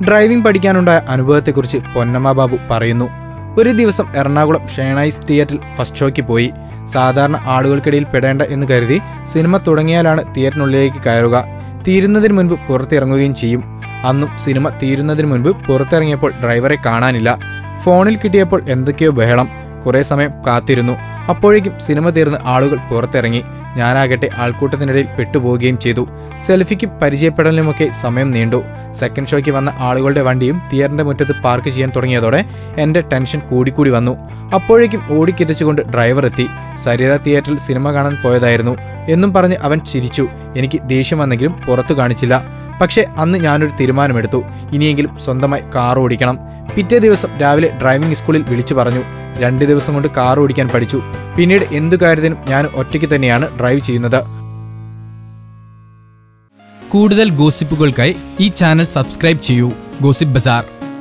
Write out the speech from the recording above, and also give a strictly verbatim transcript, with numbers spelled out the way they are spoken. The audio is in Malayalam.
ഡ്രൈവിംഗ് പഠിക്കാനുണ്ടായ അനുഭവത്തെക്കുറിച്ച് പൊന്നമ്മ ബാബു പറയുന്നു. ഒരു ദിവസം എറണാകുളം ഷേണൈസ് തിയേറ്ററിൽ ഫസ്റ്റ് ഷോയ്ക്ക് പോയി. സാധാരണ ആളുകൾക്കിടയിൽ പെടേണ്ട എന്ന് കരുതി സിനിമ തുടങ്ങിയാലാണ് തിയേറ്ററിനുള്ളിലേക്ക് കയറുക. തീരുന്നതിന് മുൻപ് പുറത്തിറങ്ങുകയും ചെയ്യും. അന്നും സിനിമ തീരുന്നതിന് മുൻപ് പുറത്തിറങ്ങിയപ്പോൾ ഡ്രൈവറെ കാണാനില്ല. ഫോണിൽ കിട്ടിയപ്പോൾ എന്തൊക്കെയോ ബഹളം. കുറേ സമയം കാത്തിരുന്നു. അപ്പോഴേക്കും സിനിമ തീർന്ന് ആളുകൾ പുറത്തിറങ്ങി. ഞാനാകട്ടെ ആൾക്കൂട്ടത്തിനിടയിൽ പെട്ടുപോവുകയും ചെയ്തു. സെൽഫിക്കും പരിചയപ്പെടലിനുമൊക്കെ സമയം നീണ്ടു. സെക്കൻഡ് ഷോയ്ക്ക് വന്ന ആളുകളുടെ വണ്ടിയും തിയേറ്ററിന്റെ മുറ്റത്ത് പാർക്ക് ചെയ്യാൻ തുടങ്ങിയതോടെ എൻ്റെ ടെൻഷൻ കൂടിക്കൂടി വന്നു. അപ്പോഴേക്കും ഓടിക്കെത്തിച്ചുകൊണ്ട് ഡ്രൈവർ എത്തി. സരിത തിയേറ്ററിൽ സിനിമ കാണാൻ പോയതായിരുന്നു എന്നും പറഞ്ഞ് അവൻ ചിരിച്ചു. എനിക്ക് ദേഷ്യം വന്നെങ്കിലും പുറത്തു കാണിച്ചില്ല. പക്ഷേ അന്ന് ഞാനൊരു തീരുമാനമെടുത്തു. ഇനിയെങ്കിലും സ്വന്തമായി കാർ ഓടിക്കണം. പിറ്റേ ദിവസം രാവിലെ ഡ്രൈവിംഗ് സ്കൂളിൽ വിളിച്ചു പറഞ്ഞു. രണ്ട് ദിവസം കൊണ്ട് കാർ ഓടിക്കാൻ പഠിച്ചു. പിന്നീട് എന്തു കാര്യത്തിനും ഞാൻ ഒറ്റയ്ക്ക് തന്നെയാണ് ഡ്രൈവ് ചെയ്യുന്നത്. കൂടുതൽ ഗോസിപ്പുകൾക്കായി ഈ ചാനൽ സബ്സ്ക്രൈബ് ചെയ്യൂ. ഗോസിപ്പ് ബസാർ.